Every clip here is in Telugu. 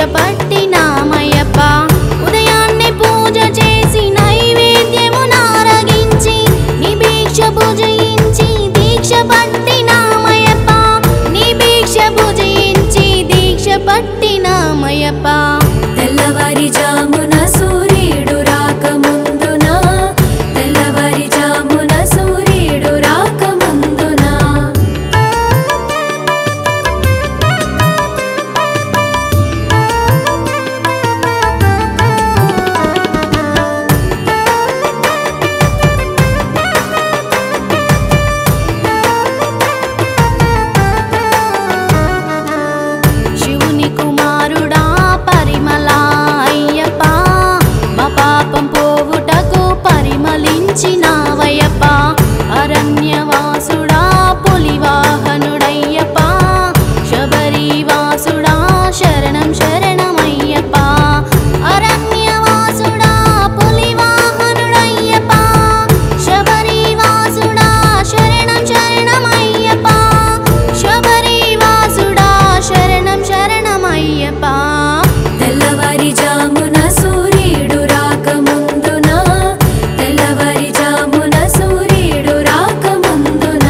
పట్టినామయ్యప్ప ఉదయాన్నే పూజ చేసి నైవేద్యమునారగించి నీ భిక్ష భుజించి దీక్ష పట్టినామయ్యప్ప నీ భిక్ష భుజించి దీక్ష పట్టినామయ్యప్ప తెల్లవారుజామున సూర్యుడు రాకముందున తెల్లవారుజామున సూర్యుడు రాకముందున శివుని కుమారుడా పరిమళ అయ్యప్ప మా పాపం పోవుటకు పరిమళించినావయ్యప్ప అరణ్యవాసుడా పులివాహనుడయ్యప్ప శబరివాసుడా శరణం శరణమయ్యప్ప అరణ్యవాసుడా పులివాహనుడయ్యప్ప శబరివాసుడా శరణం శరణమయ్యప్ప శబరివాసుడా శరణం శరణమయ్యప్ప తెల్లవారుజామున సూర్యుడు రాకముందున తెల్లవారుజామున సూర్యుడు రాకముందున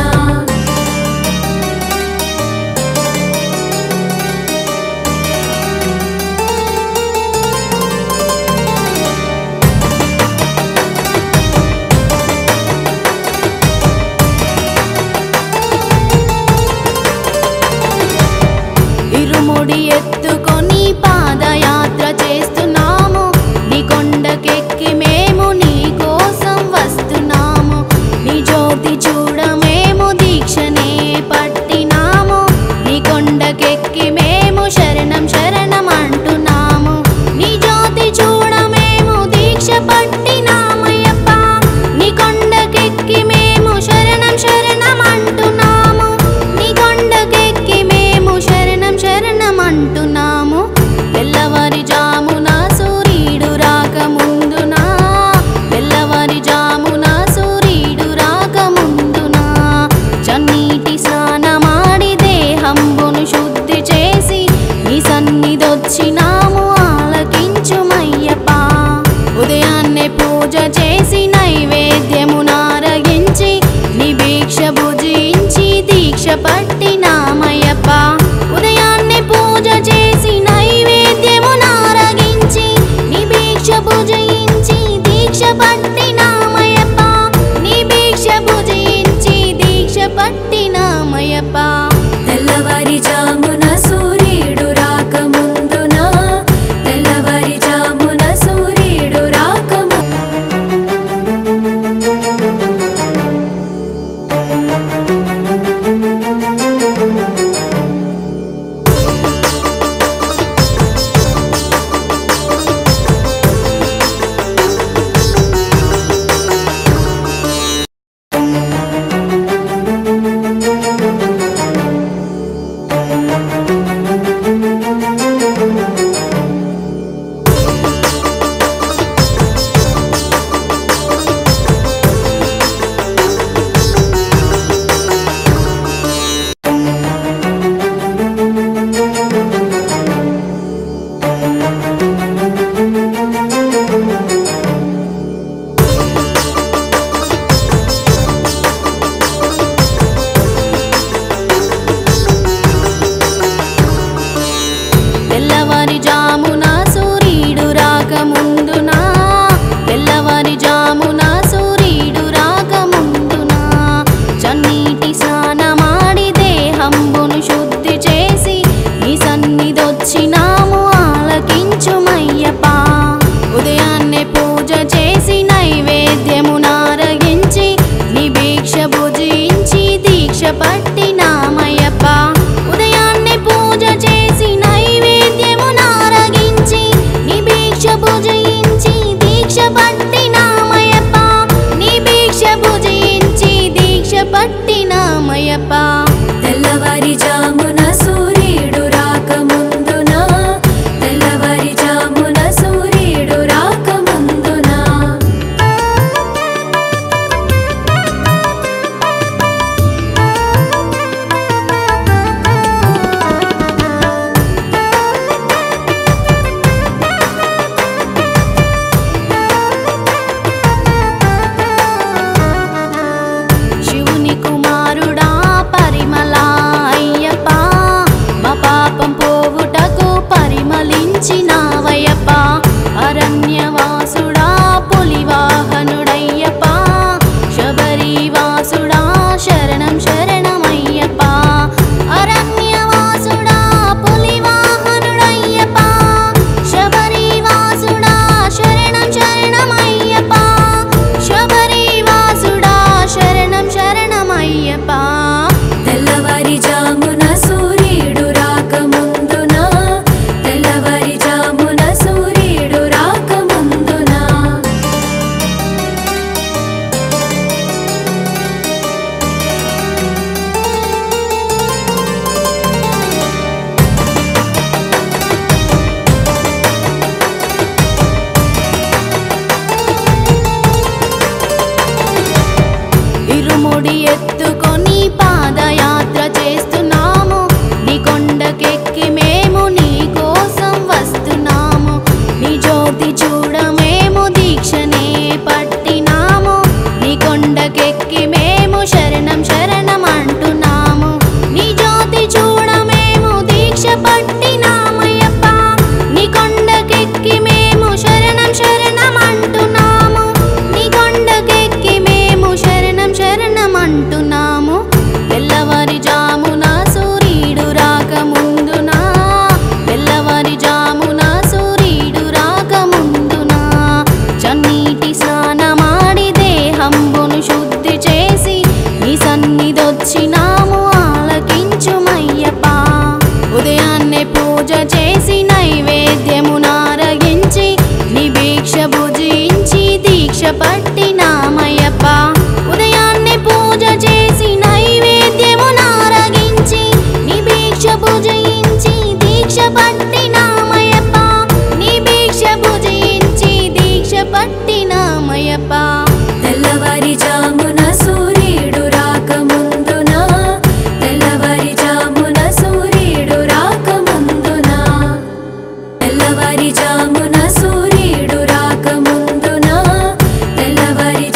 ఇరుముడి ఎత్తుకొని పాదయాత్ర చేస్తున్నాము నీ కొండకెక్కి మేము నీ కోసం వస్తున్నాము నీ జ్యోతి చూడ మేము దీక్షనే పట్టినాము నీ కొండకెక్కి మేము శరణం శరణం అంటున్నాము నీ జ్యోతి చూడ మేము దీక్ష పట్టినామయ్యప్ప నీ కొండకెక్కి మేము శరణం శరణం అంటున్నాము నీ కొండకెక్కి మేము శరణం శరణం అంటున్నాము తెల్లవారుజామున సూర్యుడు రాకముందున తెల్లవారుజామున సూర్యుడు రాకముందున చన్నీటి స్నానమాడి దేహంబును శుద్ధి చేసి నీ సన్నిధొచ్చినాము ఆలకించుమయ్యప్ప ఉదయాన్నే పూజ చేసి నైవేద్యమునారగించి నీ భిక్ష భుజించి దీక్ష పట్టినామయ్యప్ప ఉదయాన్నే పూజ చేసి నైవేద్యమునారగించి నీ భిక్ష భుజించి దీక్ష పట్టినామయ్యప్ప నీ భిక్ష భుజించి దీక్ష పట్టినామయ్యప్ప తెల్లవారుజామున సూర్యుడు రాకముందున తెల్లవారుజామున సూర్యుడు రాకముందున తెల్లవారుజామున సూర్యుడు రాకముందున తెల్లవారుజామున సూర్యుడు రాకముందున చన్నీటి స్నానమాడి దేహంబును శుద్ధి చేసి నీ సన్నిధొచ్చినాము ఆలకించుమయ్యప్ప ఉదయాన్నే పూజ చేసి నైవేద్యమునారగించి నీ భిక్ష భుజించి దీక్ష పట్టినామయ్యప్ప ఉదయాన్నే పూజ చేసి నైవేద్యమునారగించి నీ భిక్ష భుజించి దీక్ష పట్టినామయ్యప్ప నీ భిక్ష భుజించి దీక్ష పట్టినామయ్యప్ప తెల్లవారుజామున సూర్యుడు రాకముందున తెల్లవారుజామున తెల్లవారి జామున సూర్యుడు రాకముందున తెల్లవారి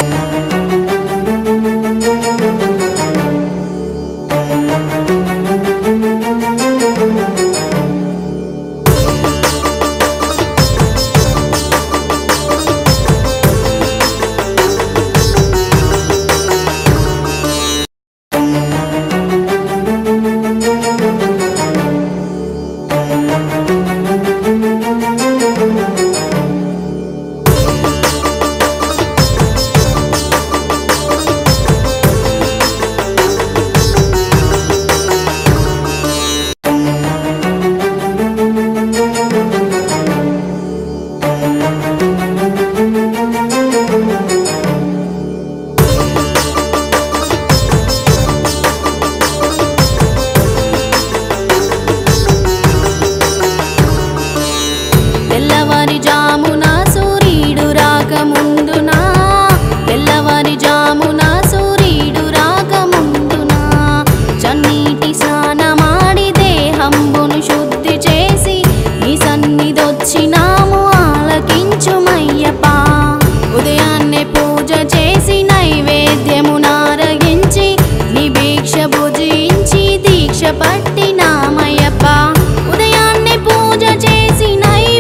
జామున సూర్యుడు రాకముందున తెల్లవారి జామున సూర్యుడు రాకముందున చన్నీటి స్నానమాడి దేహంబును శుద్ధి చేసి నీ సన్నిధొచ్చినాము ఆలకించుమయ్యప్ప ఉదయాన్నే పూజ చేసి నైవేద్యము నారగించి నీ భిక్ష భుజించి దీక్ష పట్టినామయ్యప్ప ఉదయాన్నే పూజ చేసి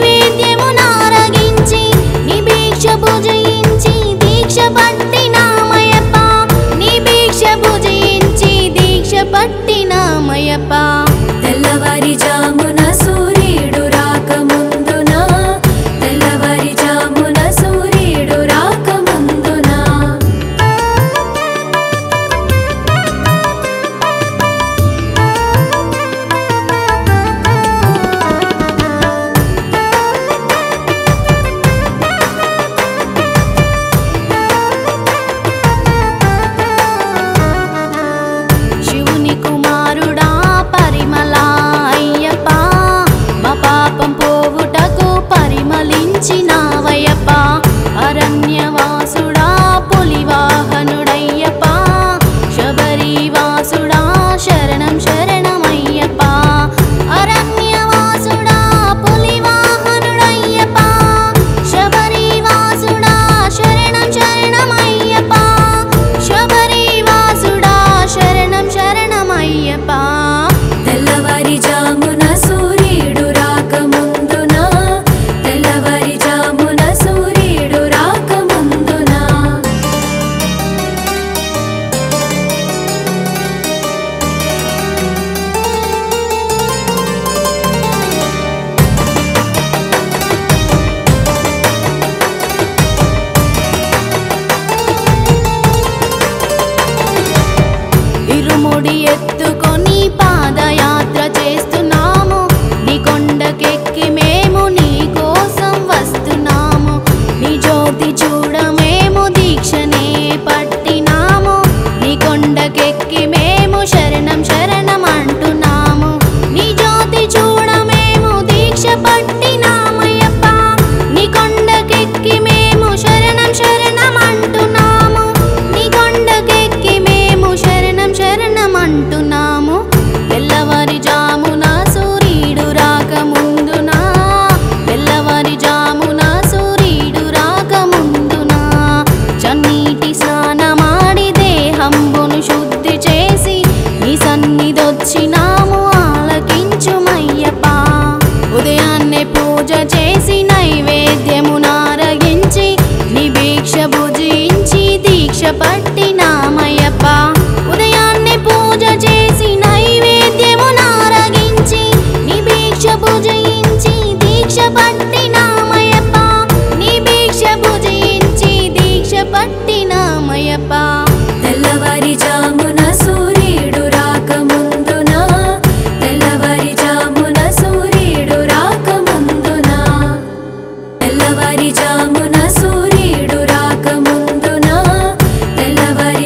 భుజించి దీక్ష పట్టినామయ్యప్ప నీ భిక్ష భుజించి దీక్ష పట్టినామయ్యప్ప తెల్లవారి జామున సూర్యుడు రాకముందున తెల్లవారి జామున సూర్యుడు రాకముందున పరిమళించినావయ్యప్ప అరణ్యవాసుడా పులివాహనుడయ్యప్ప శబరివాసుడా శరణం శరణమయ్యప్ప అరణ్యవాసుడా పులివాహనుడయ్యప్ప శబరివాసుడా శరణం శరణమయ్యప్ప శబరివాసుడా శరణం శరణమయ్యప్ప తెల్లవారి జామున సూర్యుడు రాకముందున తెల్లవారి జామున సూర్యుడు రాకముందున ఇరుముడి ఎత్తుకొని పాదయాత్ర చేస్తున్నాము నీ కొండకెక్కి మేము నీ కోసం వస్తున్నాము నీ జ్యోతి చూడ మేము దీక్షనే పట్టినాము నీ కొండకెక్కి మేము శరణం శరణం అంటున్నాము నీ జ్యోతి చూడ మేము దీక్ష పట్టినామయ్యప్ప నీ కొండకెక్కి మేము శరణం శరణం అంటున్నాము నీ కొండకెక్కి మేము శరణం శరణం అంటున్నాము తెల్లవారి జామున సూర్యుడు రాకముందున తెల్లవారి జామున సూర్యుడు రాకముందున చన్నీటి స్నానమాడి దేహంబును శుద్ధి చేసి నీ సన్నిధొచ్చినాము ఆలకించుమయ్యప్ప ఉదయాన్నే పూజ చేసి నైవేద్యము నారగించి నీ భిక్ష భుజించి దీక్ష పట్టినామయ్యప్ప ఉదయాన్నే పూజ చేసి నైవేద్యము నారగించి నీ భిక్ష భుజించి దీక్ష పట్టినామయ్యప్ప నీ భిక్ష భుజించి దీక్ష పట్టినామయ్యప్ప తెల్లవారి జామున సూర్యుడు రాకముందున తెల్లవారి జామున సూర్యుడు రాకముందున తెల్లవారి జామున సూర్యుడు రాకముందున తెల్లవారి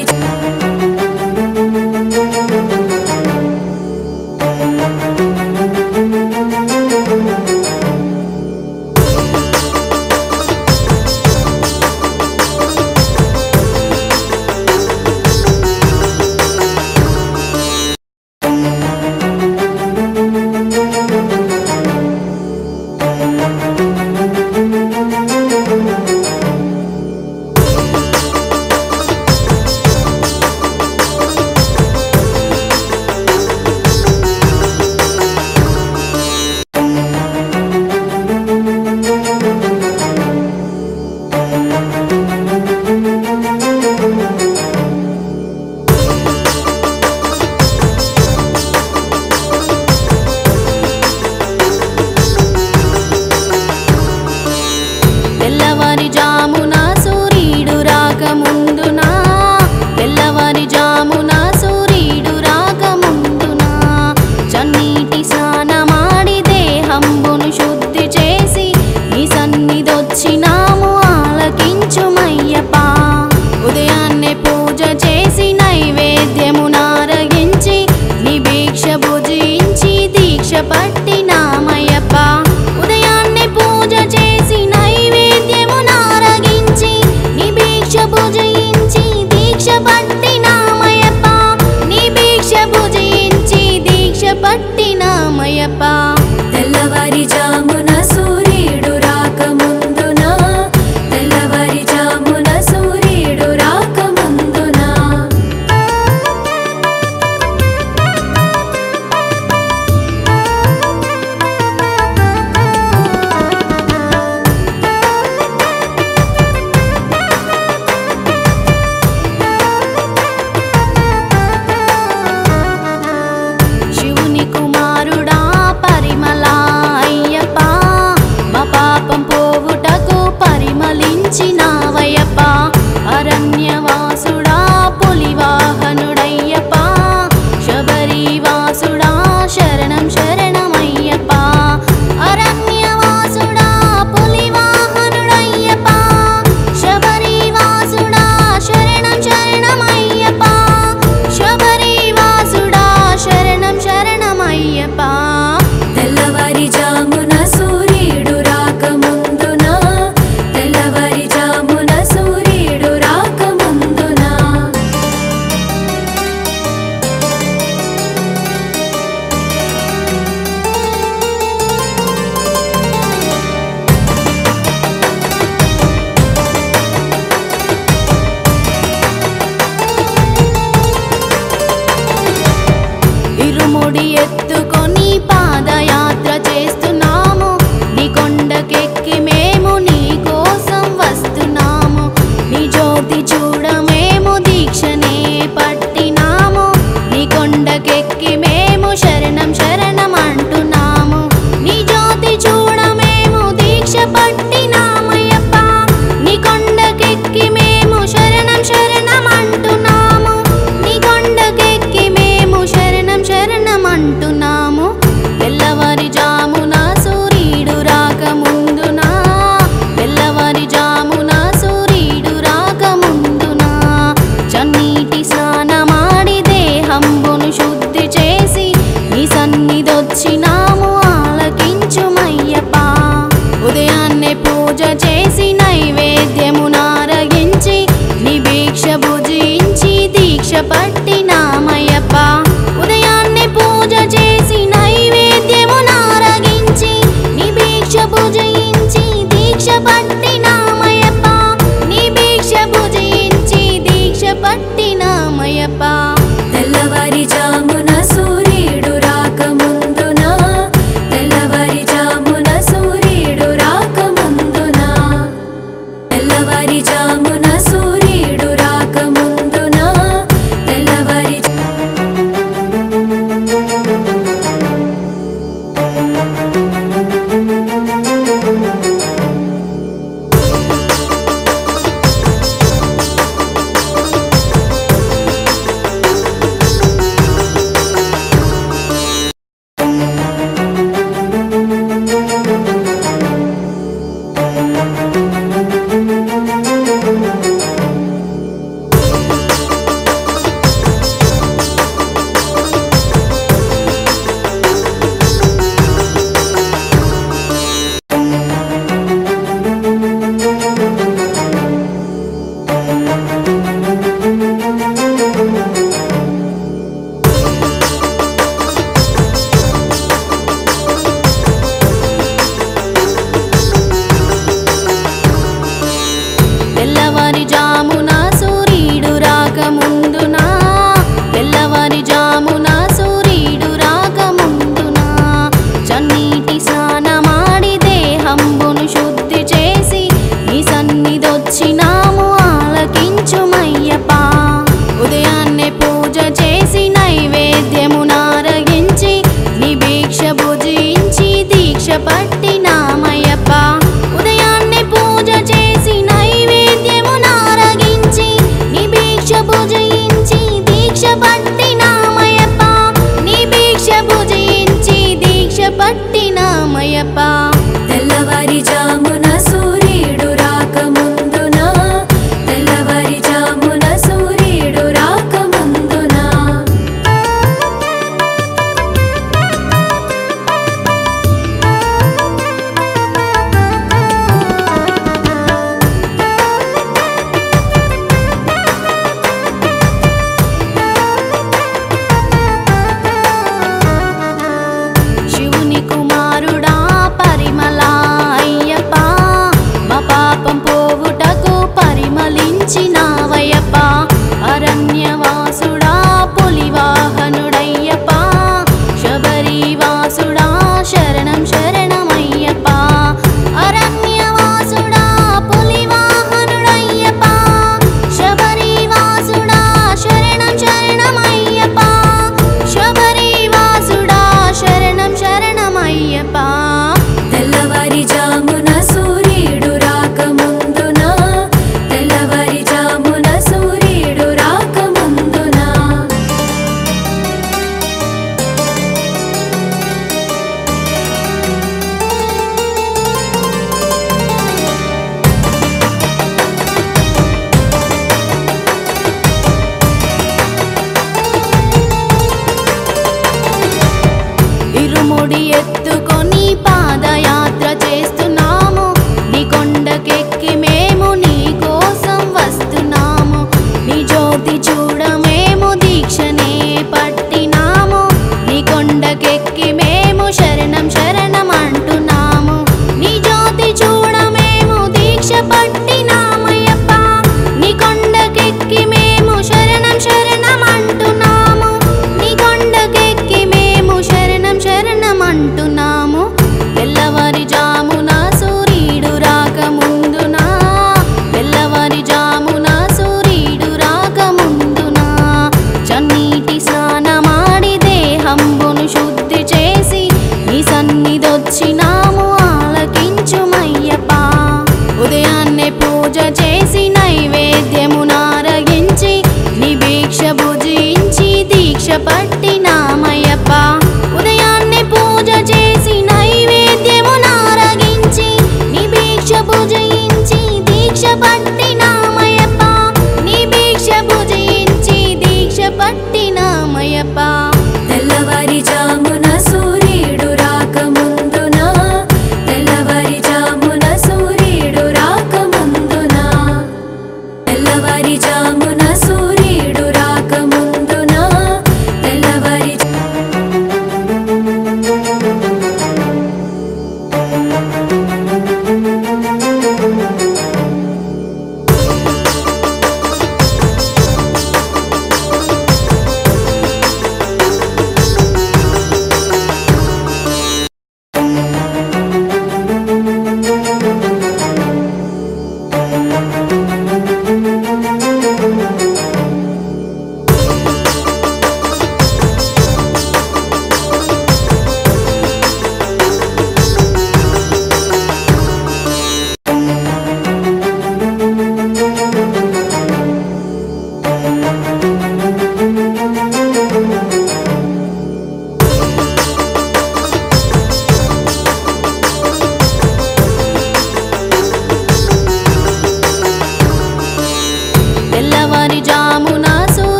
పూజ చేసి నైవేద్యమునారగించి నీ భిక్ష భుజించి దీక్ష పట్టినామయ్యప్ప ఉదయాన్నే పూజ చేసి నైవేద్యమునారగించి నీ భిక్ష భుజించి దీక్ష పట్టినామయ్యప్ప నీ భిక్ష భుజించి దీక్ష పట్టినామయ్యప్ప తెల్లవారుజామున సూర్యుడు రాకముందున తెల్లవారుజామున సూర్యుడు రాకముందున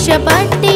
దీక్ష పట్టి